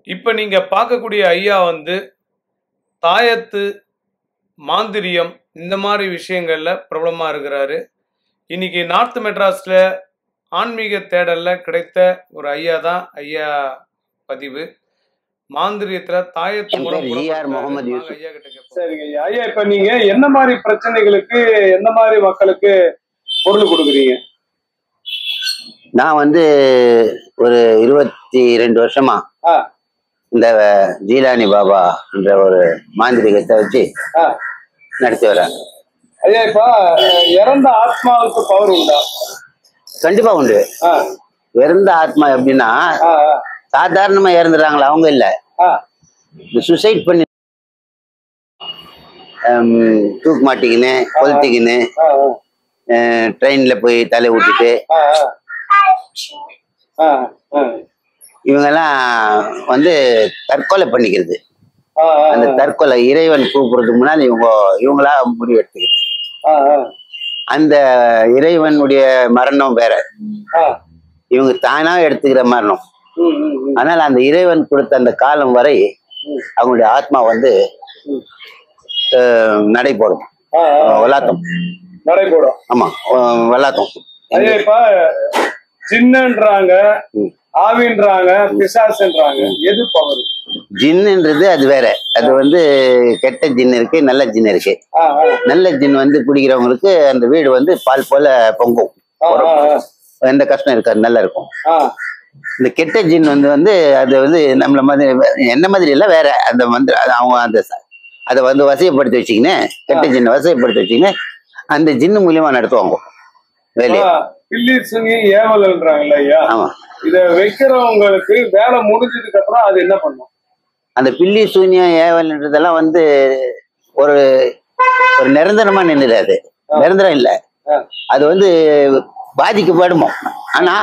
இப்போ நீங்க பார்க்கக்கூடிய ஐயா வந்து தாயத்து, மாந்திரியம் இந்த மாதிரி விஷயங்கள்ல பிரபலமா இருக்கிறாரு. இன்னைக்கு நார்த் மெட்ராஸ்ல ஆன்மீக தேடல்ல கிடைத்த ஒரு ஐயா தான் ஐயா பதிவு. மாந்திரியத்துல தாயத்து மூலம் முகமது யூசுப். ஐயா கிட்ட கேட்போம். சரிங்க ஐயா. ஐயா, இப்ப நீங்க என்ன மாதிரி பிரச்சனைகளுக்கு எந்த மாதிரி மக்களுக்கு பொருள் கொடுக்குறீங்க? நான் வந்து ஒரு 22 வருஷமா இந்த ஜீலானி பாபா என்ற ஒரு மாந்திரிகத்தை வச்சு நடத்தி வரேன். ஐயா, இப்ப இறந்த ஆத்மாவுக்கு பவர் உண்டா? கண்டிப்பா உண்டு. இறந்த ஆத்மா எப்படின்னா சாதாரணமா இறந்துடுறாங்களா அவங்க இல்ல, இந்த சுசைட் பண்ணி தூக்கு மாட்டிக்கின்னு கொளுத்திக்கின்னு ட்ரெயின்ல போய் தலை விட்டுட்டு இவங்கெல்லாம் வந்து தற்கொலை பண்ணிக்கிறது. அந்த தற்கொலை இறைவன் கூப்பிடுறதுக்கு முன்னாடி இவங்களா முடிவு எடுத்துக்கிறது. அந்த இறைவனுடைய மரணம் வேற, இவங்க தானா எடுத்துக்கிற மரணம். அதனால அந்த இறைவன் கொடுத்த அந்த காலம் வரை அவங்களுடைய ஆத்மா வந்து நடைபோடும், வளாத்தம் நடைபோடும். ஆமா, வளாத்தம். இப்ப ஜின்னுன்றாங்க, ஆவின்றாங்க, பிசாசுன்றாங்க, எது பவர்? ஜின்னுன்றது அது வேற. அது வந்து கெட்ட ஜின் இருக்கு, நல்ல ஜின் இருக்கு. நல்ல ஜின் வந்து குடிக்கிறவங்களுக்கு அந்த வீடு வந்து பால் போல பொங்கும், எந்த கஷ்டம் இருக்காது, நல்லா இருக்கும். இந்த கெட்ட ஜின் வந்து அது வந்து நம்மள மாதிரி என்ன மாதிரி எல்லாம் வேற. அந்த வந்து அவங்க அந்த அதை வந்து வசைப்படுத்தி வச்சுக்கின்னு, கெட்ட ஜின்னை வசைப்படுத்தி வச்சுக்கின்னு அந்த ஜின்னு மூலியமா நடத்துவாங்க வேலையை. பில்லி சுனி ஏவல்ன்றாங்கல்ல ஐயா, ஆமா. இத வைக்கிறவங்களுக்கு வேலை முடிஞ்சதுக்கு அப்புறம் அது என்ன பண்ணும்? அந்த பில்லி சூன்யம் ஏவல்ன்றதெல்லாம் வந்து ஒரு ஒரு நிரந்தரமா நின்றுது. அது நிரந்தரம் இல்லை, அது வந்து பாதிக்கப்படுமோ. ஆனா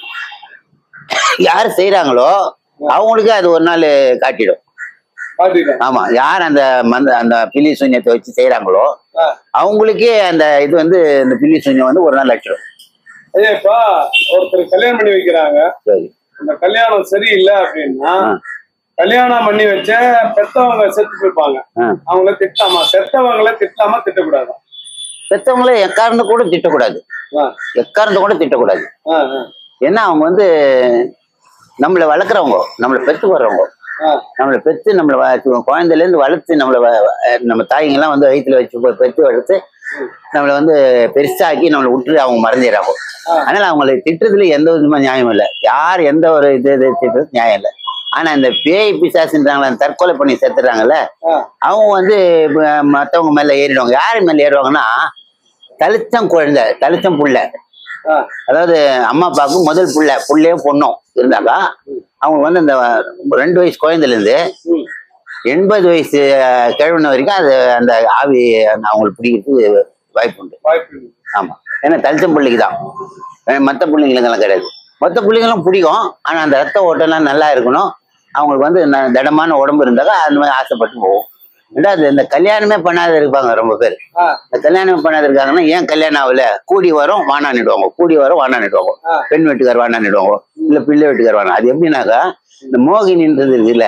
யார் செய்யறாங்களோ அவங்களுக்கு அது ஒரு நாள் காட்டிடும். ஆமா, யார் அந்த அந்த பில்லி சூன்யத்தை வச்சு செய்யறாங்களோ அவங்களுக்கே அந்த இது வந்து இந்த பில்லி சூன்யம் வந்து ஒரு நாள் அடிச்சிடும். இப்ப ஒருத்தர் கல்யாணம் பண்ணி வைக்கிறாங்க, இந்த கல்யாணம் சரியில்லை அப்படின்னா கல்யாணம் பண்ணி வச்ச பெத்தவங்க செத்து போயிருப்பாங்க, அவங்கள திட்டாமா, செத்தவங்களை திட்டாம திட்டக்கூடாது. பெத்தவங்கள எக்காரந்து கூட திட்டக்கூடாது, எக்காரந்து கூட திட்டக்கூடாது. ஏன்னா அவங்க வந்து நம்மளை வளர்க்குறவங்க, நம்மளை பெத்து வர்றவங்க, நம்மளை பெத்து நம்மளை குழந்தையில இருந்து வளர்த்து நம்ம தாய்ங்கெல்லாம் வந்து வயிற்றுல வச்சு பெத்து வளர்த்து நம்மளை வந்து பெருசாக்கி நம்மளை விட்டுட்டு அவங்க மறந்துடுறாங்க. அதனால அவங்களை திட்டுறதுல எந்த விதமா நியாயம் இல்லை. யார் எந்த ஒரு இது திட்டுறது நியாயம் இல்லை. ஆனா இந்த பேய் பிசாசுன்றாங்களா, தற்கொலை பண்ணி செத்துறாங்கல்ல, அவங்க வந்து மற்றவங்க மேல ஏறிடுவாங்க. யாரு மேல ஏறுவாங்கன்னா தலிச்சம் குழந்தை, தலிச்சம் புள்ள, அதாவது அம்மா அப்பாவுக்கு முதல் புள்ளையும் பொண்ணும் இருந்தாக்கா அவங்க வந்து அந்த 2 வயசு குழந்தைல இருந்து 80 வயசு கிழவன வரைக்கும் அது அந்த ஆவி அவங்களுக்கு பிடிக்கிறதுக்கு வாய்ப்பு உண்டு. ஆமா, ஏன்னா தலிச்சம் பிள்ளைக்கு தான், மற்ற பிள்ளைங்களுக்கெல்லாம் கிடையாது. மற்ற பிள்ளைங்களும் பிடிக்கும், ஆனா அந்த ரத்த ஓட்டம்லாம் நல்லா இருக்கணும், அவங்களுக்கு வந்து திடமான உடம்பு இருந்தாக்கா அந்த மாதிரி ஆசைப்பட்டு போகும். ரெண்டாவது, இந்த கல்யாணமே பண்ணாத இருப்பாங்க ரொம்ப பேர். இந்த கல்யாணம் பண்ணாத இருக்காங்கன்னா ஏன் கல்யாணம் ஆகல, கூடி வரும் வானான்னுடுவாங்க, கூடி வரும் வானான்னுடுவாங்க, பெண் வீட்டுக்கார் வானான்னுடுவாங்க, இல்ல பிள்ளை வீட்டுக்கார் வானா. அது எப்படின்னாக்கா இந்த மோகினின்றது இருக்குல்ல,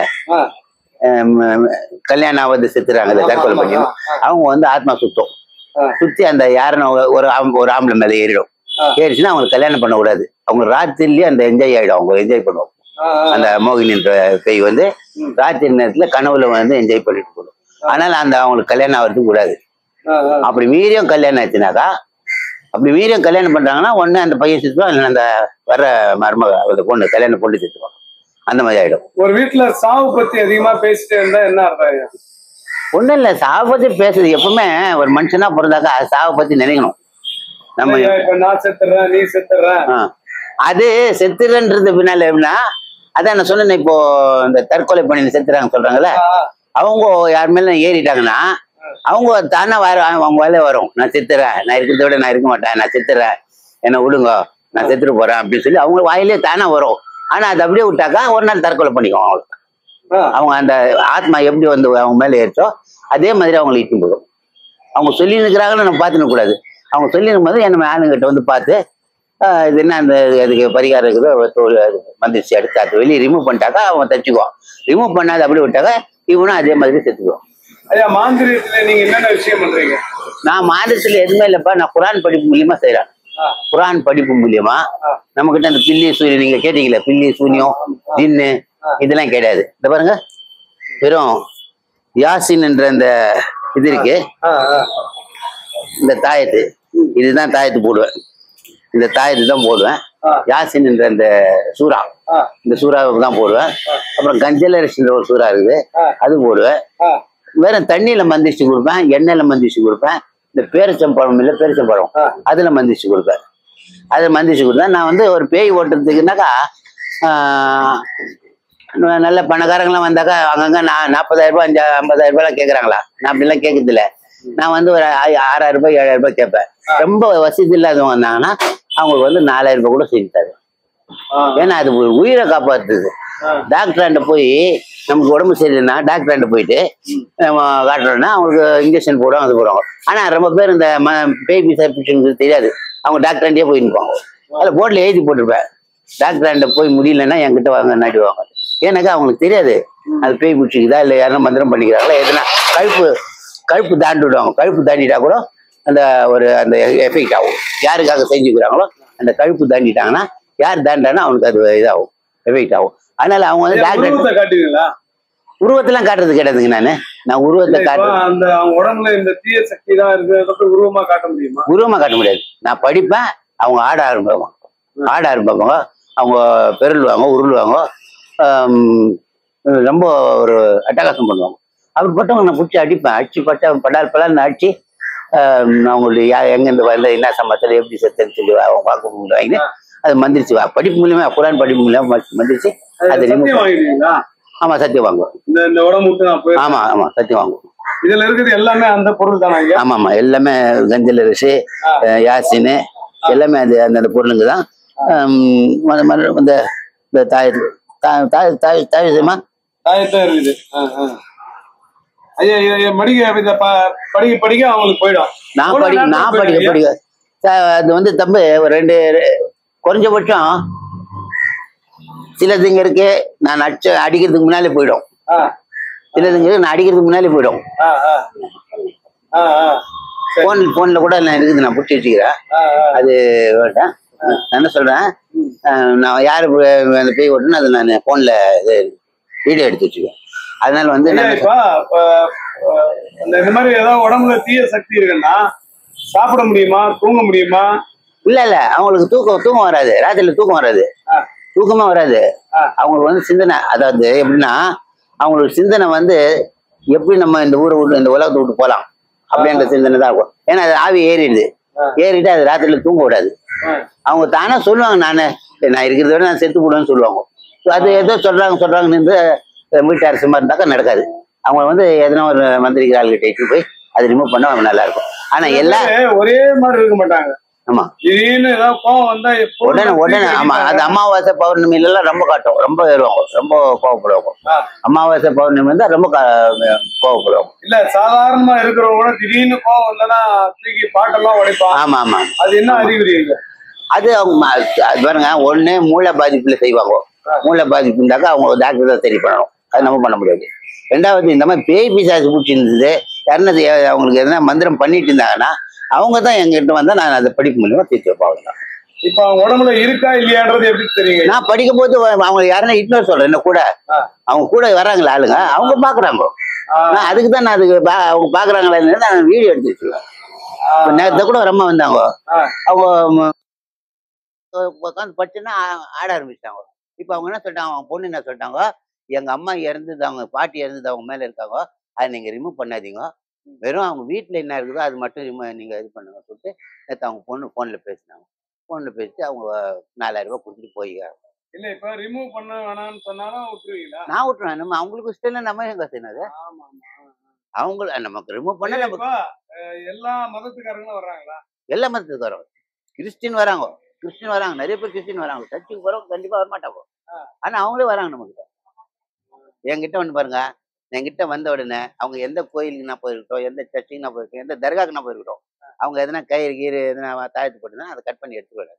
கல்யாணம் ஆவது செத்துறாங்க தற்கொலை பண்ணி, அவங்க வந்து ஆத்மா சுத்தி அந்த யாருன்னு ஒரு ஆம்பளை மேல ஏறிடும். ஏறிச்சுன்னா அவங்களுக்கு கல்யாணம் பண்ணக்கூடாது, அவங்க ராத்திரிலேயே அந்த என்ஜாய் ஆயிடும், அவங்க என்ஜாய் பண்ணுவாங்க. அந்த மோகினின்ற பேய் வந்து ராத்திரி நேரத்துல கனவுல வந்து என்ஜாய் பண்ணிட்டு போடும். அதனால அந்த அவங்களுக்கு கல்யாணம் ஆகிறதுக்கு கூடாது. அப்படி மீறியும் கல்யாணம் ஆச்சுனாக்கா, அப்படி மீறியும் கல்யாணம் பண்றாங்கன்னா ஒண்ணு அந்த பையன் செத்துவான், இல்லைன்னா அந்த வர்ற மருமக அந்த பொண்ணு கல்யாணம் பொண்ணு செத்துவாங்க. அந்த மாதிரி ஆயிடும். ஒரு வீட்டுல சாவு பத்தி அதிகமா பேசிட்டே இருந்தா என்ன அர்த்தம்? ஒண்ணும் இல்ல, சாவை பத்தி பேசுறது எப்பவுமே ஒரு மனுஷனா பிறந்தாக்கா சாவை பத்தி நினைக்கணும். நம்ம நான் செத்துறேன், நீ செத்துற, அது செத்துறன்றது பின்னால எப்படின்னா, அதான் நான் சொன்னேன், இப்போ இந்த தற்கொலை பண்ணி செத்துறாங்க சொல்றாங்கல்ல, அவங்க யார் மேல ஏறிட்டாங்கன்னா அவங்க தானே அவங்க வேலையை வரும், நான் செத்துறேன், நான் இருக்கிறத விட நான் இருக்க மாட்டேன், நான் செத்துறேன், என்னை விடுங்க, நான் செத்துட்டு போறேன் அப்படின்னு சொல்லி அவங்க வாயிலே தானே வரும். ஆனா அது அப்படியே விட்டாக்கா ஒரு நாள் தற்கொலை பண்ணிக்குவோம். அவங்களுக்கு அவங்க அந்த ஆத்மா எப்படி வந்து அவங்க மேல ஏறிச்சோ அதே மாதிரி அவங்களை இட்டு போடும். அவங்க சொல்லி இருக்கிறாங்கன்னு நம்ம பார்த்துக்க கூடாது. அவங்க சொல்லி இருக்கும்போது நம்ம ஆளுங்கிட்ட வந்து பார்த்து இது என்ன அந்த அதுக்கு பரிகாரம் இருக்குதோ தோல் வந்துருச்சு எடுத்து அது வெளியே ரிமூவ் பண்ணிட்டாக்கா அவன் தச்சுக்குவான். ரிமூவ் பண்ணாது அப்படி விட்டாக்கா இவனும் அதே மாதிரி செத்துக்குவான். ஐயா மாந்திரியத்துல நீங்க என்னென்ன விஷயம் பண்றீங்க? நான் மாதத்துல எதுவுமே இல்லப்பா, நான் குரான் படிப்பு மூலியமா செய்யறேன். குரான் படிப்பு மூலியமா நம்ம கிட்ட அந்த பில்லி சூரியன் நீங்க கேட்டீங்களே, பில்லி சூன்யம் ஜின்னு இதெல்லாம் கிடையாது. இந்த பாருங்க வெறும் யாசின் என்ற அந்த இது இருக்கு, இந்த தாயத்து, இதுதான் தாயத்து போடுவேன். இந்த தாயத்து தான் போடுவேன். யாசின் என்ற அந்த சூறா, இந்த சூறாவை தான் போடுவேன். அப்புறம் கஞ்சலரிசின்ற ஒரு சூறா இருக்குது, அது போடுவேன். வேற தண்ணியில மந்திரிச்சு கொடுப்பேன், எண்ணெயில மந்திரிச்சு கொடுப்பேன். இந்த பேரிச்சம்பழம் இல்லை, பேரிச்சம்பழம் அதுல மந்திரிச்சு கொடுப்பேன். அதை மந்திரிச்சு கொடுத்தேன். நான் வந்து ஒரு பேய் ஓட்டுறதுக்குனாக்கா நல்ல பணக்காரங்களாம் வந்தாக்கா அங்கங்க 40,000 ரூபாய் 50,000 ரூபாய்லாம் கேட்குறாங்களா? நான் அப்படிலாம் கேட்கறது இல்லை. நான் வந்து ஒரு 6,000 ரூபாய் 7,000 ரூபாய் கேட்பேன். ரொம்ப வசதி இல்லாதவங்க வந்தாங்கன்னா அவங்களுக்கு வந்து 4,000 ரூபாய் கூட செஞ்சு தருவேன். ஏன்னா அது உயிரை காப்பாற்றுது. டாக்டராண்ட போய் நமக்கு உடம்பு சரியில்லைன்னா டாக்டராண்ட போயிட்டு காட்டுறோம்னா அவங்களுக்கு இன்ஜெக்ஷன் போடுவாங்க, அது போடுவாங்க. ஆனா ரொம்ப பேர் இந்த பேய் பிசாசுக்கு தெரியாது, அவங்க டாக்டராண்டே போய் நிற்பாங்க. அதில் போர்டில் எழுதி போட்டிருப்பேன், டாக்டராண்ட போய் முடியலன்னா என்கிட்ட வாங்க நாடுவாங்க. ஏன்னாக்கா அவங்களுக்கு தெரியாது அது பேய் பிடிச்சிக்குதா இல்லை யாரும் மந்திரம் பண்ணிக்கிறாங்களா எதுனா. கழுப்பு தாண்டி விடுவாங்க. கழுப்பு தாண்டிட்டா கூட அந்த ஒரு அந்த எஃபெக்ட் ஆகும். யாருக்காக செஞ்சுக்கிறாங்களோ அந்த கழுப்பு தாண்டிட்டாங்கன்னா, யார் தாண்டானா அவனுக்கு அது இதாகும், எஃபெக்ட் ஆகும். அதனால அவங்க வந்து டாக்டர் காட்டுவீங்களா? உருவத்தெல்லாம் காட்டுறது கிடையாதுங்க. நான் உருவத்தை அந்த உடம்புல இந்த தீய சக்தி தான் இருக்கு, உருவமா காட்ட முடியுமா? உருவமா காட்ட முடியாது. நான் படிப்பேன், அவங்க ஆட ஆரம்பிப்பாங்க, அவங்க பெருள்வாங்க, உருள்வாங்க, ரொம்ப ஒரு அட்டகாசம் பண்ணுவாங்க. அப்படிப்பட்டவங்க நான் பிடிச்சி அடிப்பேன். அடிச்சு படால் அடிச்சு அவங்களுடைய எங்கேருந்து வரல, என்ன சம்பளத்தில் எப்படி செத்துன்னு சொல்லி அவங்க பார்க்க முடிவாங்க. அது மந்திரிச்சு படிப்பு மூலியமா, குரான் படிப்பு மூலியமா மந்திரிச்சு அது ஆமா சத்தியம் வாங்குவோம். ஆமா சத்தியம் வாங்குவோம். இதுல இருக்குது எல்லாமே அந்த பொருள் தானே? ஆமா எல்லாமே கஞ்சல் அரிசி, யாசின் எல்லாமே அது அந்த பொருளுங்க தான். இந்த தாயமா தாயத்தான் இருக்குது. ஐயா படிக்க அவங்களுக்கு போயிடும். நான் படிக்க அது வந்து தம்பு ஒரு 2 குறைஞ்சபட்சம் சிலதுங்க இருக்கு நான் அடிக்கிறதுக்கு முன்னாலே போயிடும். சிலதுங்க நான் அடிக்கிறதுக்கு முன்னாலே போயிடும். போன்ல கூட நான் இருக்குது, நான் பிடிச்சி வச்சுக்கிறேன். அது வேண்டாம். நான் என்ன சொல்றேன், நான் யாரு அந்த பேய் ஓட்டுன்னு அதை நான் போன்ல இது வீடியோ எடுத்து வச்சுக்குவேன். அதனால வந்து இந்த மாதிரி ஏதாவது உடம்புல தீய சக்தி இருக்குன்னா சாப்பிட முடியுமா, தூங்க முடியுமா? இல்ல அவங்களுக்கு தூக்கம் வராது. ராத்திரில தூக்கம் வராது, தூக்கமா வராது. அவங்களுக்கு வந்து சிந்தனை, அதாவது எப்படின்னா அவங்களுக்கு சிந்தனை வந்து எப்படி நம்ம இந்த ஊரை விட்டு இந்த உலகத்தை விட்டு போகலாம் அப்படின்ற சிந்தனை தான் இருக்கும். ஏன்னா அது ஆவி ஏறிட்டு அது ராத்திரில தூங்க விடாது. அவங்க தானே சொல்லுவாங்க, நான் இருக்கிறத விட நான் செத்து போடுவேன்னு சொல்லுவாங்க. அது ஏதோ சொல்றாங்கன்னு வீட்டு அரசு மாதிரி இருந்தாக்கா நடக்காது. அவங்க வந்து எதனா ஒரு மந்திரிக்கிற ஆளுகிட்ட இட்டு போய் அதை ரிமூவ் பண்ண அவங்க நல்லா இருக்கும். ஆனா எல்லாம் ஒரே மாதிரி இருக்க மாட்டாங்க. ஆமா உடனே ஆமா. அது அமாவாசை பௌர்ணமியில எல்லாம் ரொம்ப காட்டும், ரொம்ப ஏறுவாங்க, ரொம்ப கோவப்படுவாங்க. அமாவாசை பௌர்ணமி இருந்தா ரொம்ப கோவப்படுவாங்க. இல்ல சாதாரணமா இருக்கிறவங்க திடீர்னு கோவம் வந்தா தூக்கி பாட்டெல்லாம் உடைப்பாங்க. ஆமா அது என்ன அறிகுறி? அது அவங்க பாருங்க, ஒண்ணு மூளை பாதிப்புல செய்வாங்க. மூளை பாதிப்பு இருந்தாக்கா அவங்க டாக்டர் தான் சரி பண்ணணும், அது நம்ம பண்ண முடியாது. 2வது இந்த மாதிரி பேய் பிசாசு பூச்சி இருந்தது யாருன்னு அவங்களுக்கு எதனா மந்திரம் பண்ணிட்டு இருந்தாங்கன்னா அவங்க தான் எங்கிட்ட வந்தா நான் அதை படிப்பு மூலியமா தீர்த்து வைப்பாங்க. இப்ப அவங்க உடம்புல இருக்கா இல்லையான்றது எப்படி தெரியுங்க? நான் படிக்கும் போது அவங்க யாருன்னா இட்னர் சொல்றேன், என்ன கூட அவங்க கூட வர்றாங்களா ஆளுங்க, அவங்க பாக்குறாங்க. நான் அதுக்கு தான் நான் அதுக்கு அவங்க பாக்குறாங்களா நான் வீடியோ எடுத்து வச்சுருவேன். நேரத்தை கூட ஒரு அம்மா வந்தாங்க, அவங்க உட்காந்து படிச்சுன்னா ஆட ஆரம்பிச்சிட்டாங்க. இப்ப அவங்க என்ன சொல்லிட்டாங்க, அவங்க பொண்ணு என்ன சொல்லிட்டாங்க, எங்க அம்மா இறந்தது, அவங்க பாட்டி இறந்தது அவங்க மேல இருக்காங்க, அதை நீங்க ரிமூவ் பண்ணாதீங்க, வெறும் அவங்க வீட்டுல என்ன இருக்குதோ அது மட்டும் நீங்க இது பண்ணுங்க சொல்லிட்டு நேற்று அவங்க பொண்ணு போன்ல பேசினாங்க. போன்ல பேசிட்டு அவங்க 4,000 ரூபாய் கொடுத்துட்டு போய்க்காங்க. இல்ல இப்ப ரிமூவ் பண்ண வேணாம்னு சொன்னாலும் விட்டுருவீங்களா? நான் விட்டுருவேன். நம்ம அவங்களுக்கு இஷ்டம் இல்லை, நம்ம எங்க செய்யணும்? அவங்க நமக்கு ரிமூவ் பண்ண எல்லா மதத்துக்காரங்களும் வர்றாங்களா? எல்லா மதத்துக்கு வரோம். கிறிஸ்டின் வராங்க, நிறைய பேர் கிறிஸ்டின் வராங்க. சர்ச்சுக்கு போறவங்க கண்டிப்பா வரமாட்டாங்க, ஆனா அவங்களே வராங்க நம்ம கிட்ட. என்கிட்ட வந்து பாருங்க, என்கிட்ட வந்த உடனே அவங்க எந்த கோயிலுக்கு நான் போயிருக்கோம், எந்த சர்ச்சுக்கு நான் போயிருக்கோம், எந்த தர்காவுக்கு நான் போயிருக்கோம், அவங்க எதனா கயிறு எதனா தாயத்து போட்டுனா அதை கட் பண்ணி எடுத்துக்கிடுவேன்.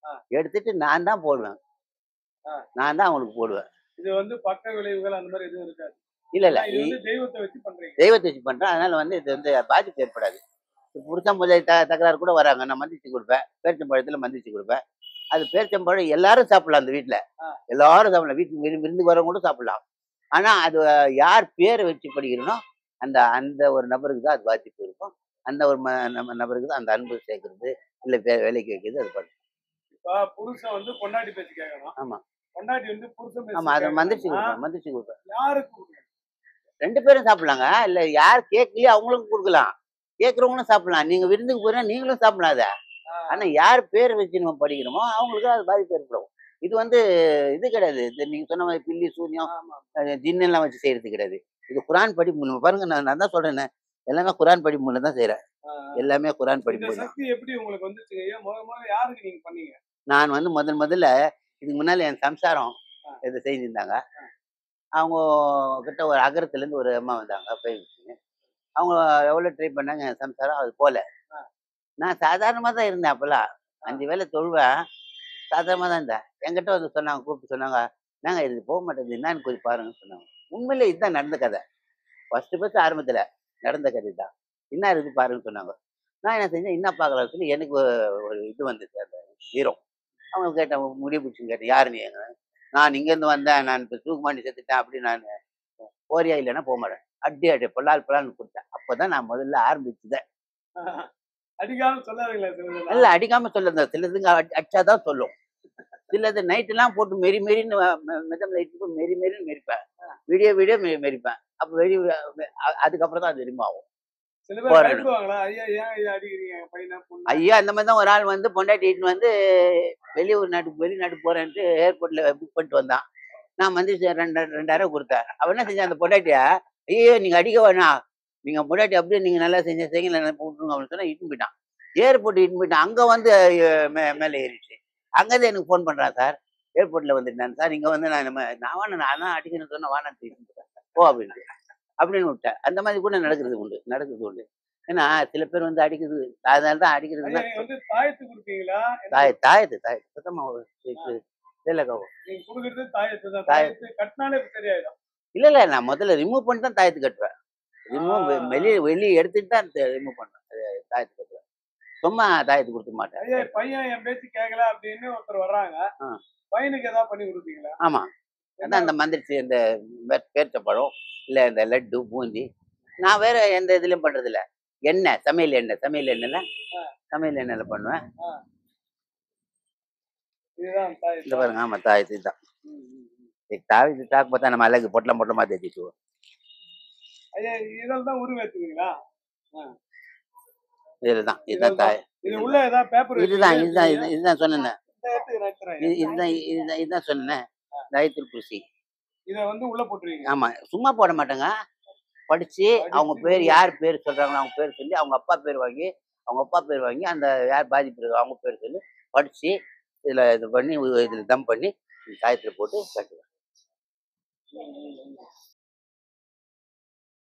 எடுத்துட்டு நான் தான் போடுவேன். நான் தான் அவங்களுக்கு போடுவேன். இது வந்து பக்க விளைவுகள் அந்த மாதிரி எதுவும் இருக்காது. இல்ல இல்ல இது வந்து தெய்வத்தை வச்சு பண்றீங்க. தெய்வத்தை வச்சு பண்றேன். அதனால வந்து இது வந்து பாதிப்பு ஏற்படாது. புருஷன் முதல் தகராறு கூட வராங்க, நான் மந்திரிச்சு கொடுப்பேன். பேரிச்சம்பழத்துல மந்திரிச்சு கொடுப்பேன். அது பேரிச்சம்பழம் எல்லாரும் சாப்பிடலாம். அந்த வீட்டுல எல்லாரும் சாப்பிடலாம். வீட்டுக்கு விருந்து வரவங்க கூட சாப்பிடலாம். ஆனா அது யார் பேரை வச்சு படிக்கிறனோ அந்த அந்த ஒரு நபருக்கு தான் அது பாதிப்பு இருக்கும். அந்த ஒரு நம்ம நபருக்கு தான் அந்த அன்பு சேர்க்கறது இல்ல வேலைக்கு வைக்கிறது அது பண்ணும். இப்ப புருஷன் வந்து பொண்டாட்டி பேச்சு கேட்கணும். ஆமா. பொண்டாட்டி வந்து புருஷன் ஆமா, அதை மந்திரிச்சு கொடுப்பேன். யாருக்கு 2 பேரும் சாப்பிடலாங்க. இல்ல யார் கேட்கலையோ அவங்களுக்கும் கொடுக்கலாம். கேட்கறவங்களும் சாப்பிடலாம். நீங்க விருந்துக்கு போறீங்கன்னா நீங்களும் சாப்பிடலாம் அதை. ஆனா யார் பேர் வச்சு நம்ம படிக்கிறோமோ அவங்களுக்கு அது பாதிப்பு ஏற்படும். இது வந்து இது கிடையாது. நீங்க சொன்ன மாதிரி பில்லி சூன்யம் ஜின் எல்லாம் வச்சு செய்யறது கிடையாது. இது குரான் படிப்பு மூலம் பாருங்க. நான் தான் சொல்றேன், எல்லாமே குரான் படிப்பு மூலம் தான் செய்யறேன். எல்லாமே குரான் படிப்பு. எப்படி உங்களுக்கு வந்துச்சு? யாருக்கு நீங்க பண்ணீங்க? நான் வந்து முதல்ல இதுக்கு முன்னால என் சம்சாரம் இதை செஞ்சிருந்தாங்க. அவங்க கிட்ட ஒரு அகரத்துல இருந்து ஒரு அம்மா வந்தாங்க. அவங்க எவ்வளவு ட்ரை பண்ணாங்க, என் சம்சாரம் அது போல. நான் சாதாரணமா தான் இருந்தேன். அப்பெல்லாம் 5 வேளை தொழுவேன். சாதாரணமா தான் இருந்தேன். என்கிட்ட வந்து சொன்னாங்க, கூப்பிட்டு சொன்னாங்க, நாங்க இது போக மாட்டேங்குது, என்னன்னு கொஞ்சம் பாருங்கன்னு சொன்னாங்க. உண்மையிலே இதுதான் நடந்த கதை. ஃபர்ஸ்ட் ஆரம்பத்துல நடந்த கதை தான். என்ன இருக்கு பாருன்னு சொன்னாங்க. நான் என்ன செஞ்சேன், என்ன பார்க்கலாம்னு சொல்லி எனக்கு ஒரு இது வந்துச்சு, அந்த வீரம். அவங்க கேட்டேன், முடிவு பிடிச்சுன்னு கேட்டேன், யாரு நீ? நான் இங்கேருந்து வந்தேன், நான் இப்போ தூக்குமாண்டி செத்துட்டேன் அப்படி. நான் போறியா இல்லைன்னா போக மாட்டேன். அடி பொல்லான்னு கொடுத்தேன். அப்போதான் நான் முதல்ல ஆரம்பிச்சுதேன். அடிக்காம சொல்லாதீங்களா? இல்ல அடிக்காம சொல்லுங்க. சிலதுங்க அடிச்சாதான் சொல்லும். சிலது நைட்டெல்லாம் போட்டு மெரின்னு மெதம் லைட்டு மெரின்னு மெரிப்பேன். வீடியோ மெரிப்பேன். அப்போ அதுக்கப்புறம் தான் அது ரிமாவும். ஐயா அந்த மாதிரி தான் ஒரு ஆள் வந்து பொண்டாட்டி வந்து வெளிநாட்டுக்கு போறேன்ட்டு ஏர்போர்ட்ல புக் பண்ணிட்டு வந்தான். நான் வந்து 2000 கொடுத்தேன். அவன் என்ன செஞ்சான், அந்த பொண்டாட்டியா, ஐயோ நீங்க அடிக்க வேணாம், நீங்க பொண்டாட்டி அப்படியே நீங்க நல்லா செய்யுங்க போட்டுருங்க அப்படின்னு சொன்னா இட்டுன்னு போயிட்டான். ஏர்போர்ட் இட்டுன்னு போயிட்டான். அங்க வந்து மேலே ஏறிடுச்சு. அங்கதான் எனக்கு ஃபோன் பண்றான், சார் ஏர்போர்ட்ல வந்துட்டேன் சார், இங்க வந்து நான் தான் அடிக்கணும்னு சொன்னா வானத்து போ அப்படின்னு விட்டேன். அந்த மாதிரி கூட நடக்கிறது உண்டு. ஏன்னா சில பேர் வந்து அடிக்கிறது, அதனால தான் அடிக்கிறது. தாயத்து சுத்தமா இல்ல நான் முதல்ல ரிமூவ் பண்ணி தான் தாயத்து கட்டுவேன். வெளியே எடுத்துட்டு தான் ரிமூவ் பண்ணுவேன். தாயத்து கட்டுவேன். சும்மா தாயத்து கொடுக்க மாட்டேன். பையன் என் பேச்சு கேட்கல அப்படின்னு ஒருத்தர் வர்றாங்க, பையனுக்கு ஏதாவது பண்ணி கொடுப்பீங்களா? ஆமா, அதான் அந்த மந்திரிச்சு இந்த பேரிச்சம்பழம் இல்ல இந்த லட்டு பூந்தி. நான் வேற எந்த இதுலயும் பண்றது இல்ல. எண்ணெய், சமையல் எண்ணெயில பண்ணுவேன். இந்த பாருங்க. ஆமா, தாயத்து தான். தாயத்து தாக்கு பார்த்தா நம்ம அழகு பொட்டலமா தேய்ச்சிக்குவோம். இதெல்லாம் உருவேத்துவீங்களா? இதுதான் தாய். இதுதான் சொன்னேன். இதுதான் சொன்னேன், தாயத்துல் குர்சி. இத வந்து உள்ள போட்டுருவீங்க? ஆமா, சும்மா போட மாட்டேங்க. படிச்சு அவங்க பேர், யார் பேர் சொல்றாங்களோ அவங்க பேர் சொல்லி, அவங்க அப்பா பேர் வாங்கி அந்த யார் பாதிப்பு அவங்க பேர் சொல்லி படிச்சு இதுல இது பண்ணி இதுல தம் பண்ணி தாயத்துல போட்டு கட்டுவேன்.